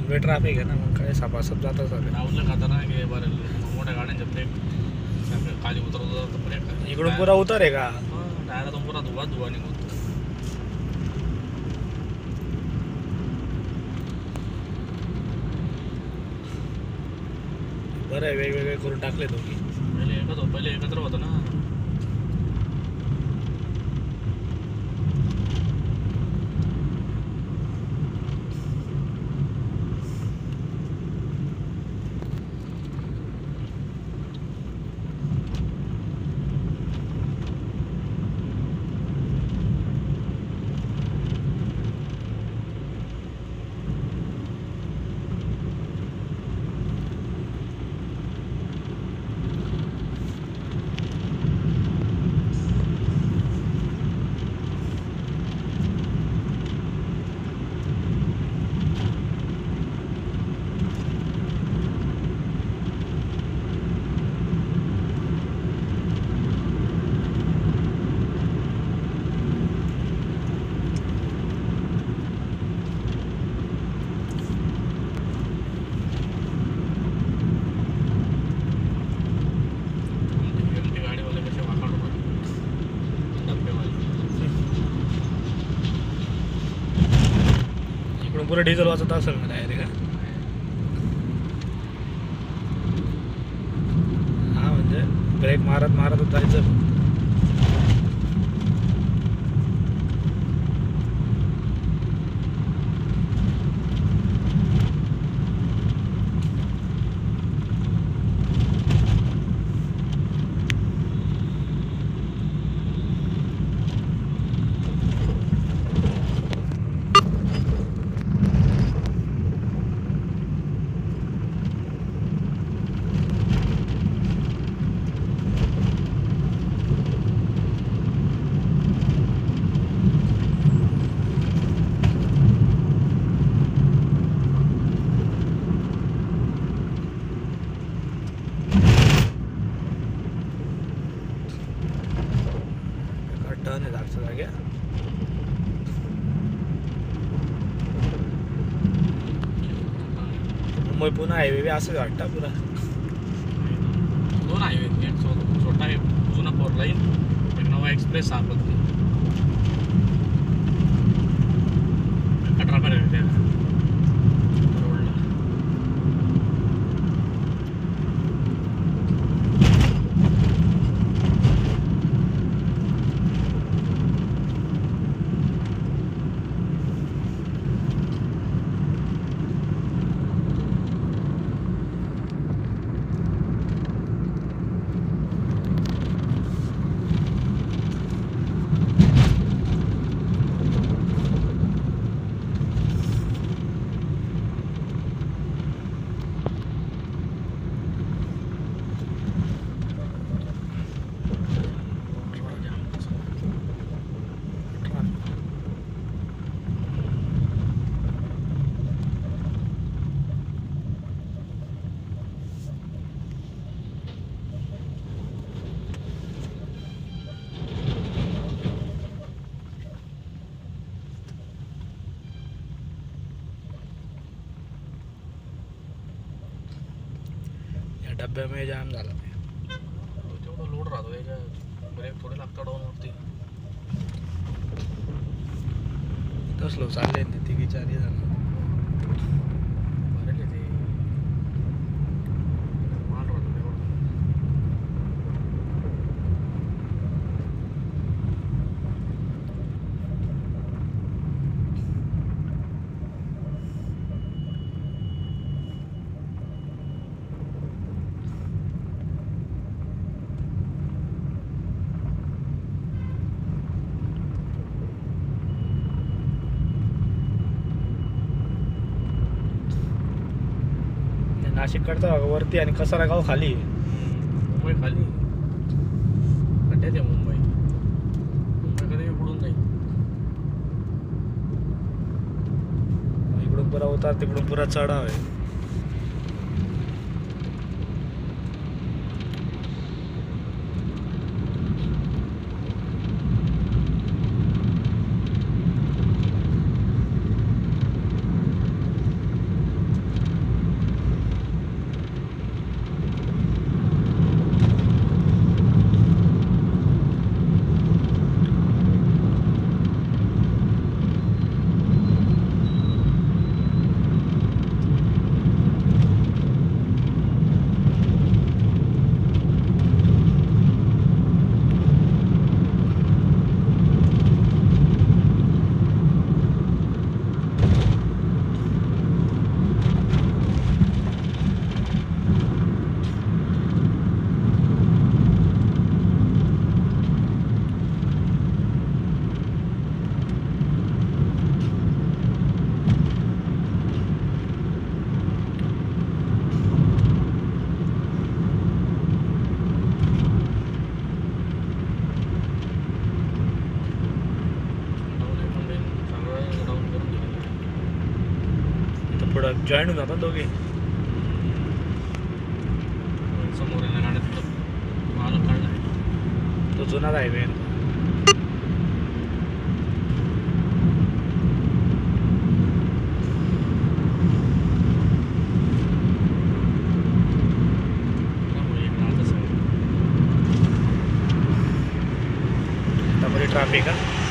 Way traffic आहे ना, मग काय सपासप जातं सगळं. राहुल खाता ना की बरं मोठ्या गाड्यांचे ब्रेक खाली उतरवतो ब्रेक इकडून पुरा उतर आहे का? टायरातून पुरा धुवा धुवा निघतो. बरं आहे, वेगवेगळे करून टाकले दोघी. पहिले एकत्र होतं ना. पुरं डिझेल वाचत असेल ना डायरेक्ट. हा म्हणजे ब्रेक मारत मारतच जायचं. टर्न आहे जागच्या जागे. मुंबई पुणे हायवे बी असंच वाटतं पुरा. 2 हायवे, एक छोटा आहे जुना 4 लाईन, एक नवा एक्सप्रेस सापडते. कटरा पर्यंत त्या रोडला. डब्यामध्ये जाम झाला. तेवढं लोड राहतो याच्या, ब्रेक थोडे लागतात डाऊनवरती. तसलो चालले ते तिघी चारी जण. भरेल ते माल राहतो तेवढा. नाशिककडचा वरती आणि कसारा गाव खाली. मुंबई खाली खड्ड्यात आहे. मुंबई कधी बुडून जाईल. इकडून पुरा उतार, तिकडून पुरा चढाव आहे. पुढं जॉईन होऊन जातात दोघे. समोर येण्या गाड्यात मालक काढला आहे. तो जुना हायवे आहे. त्यामुळे एक राहतच आहे. त्यामध्ये ट्रॅफिक आहे.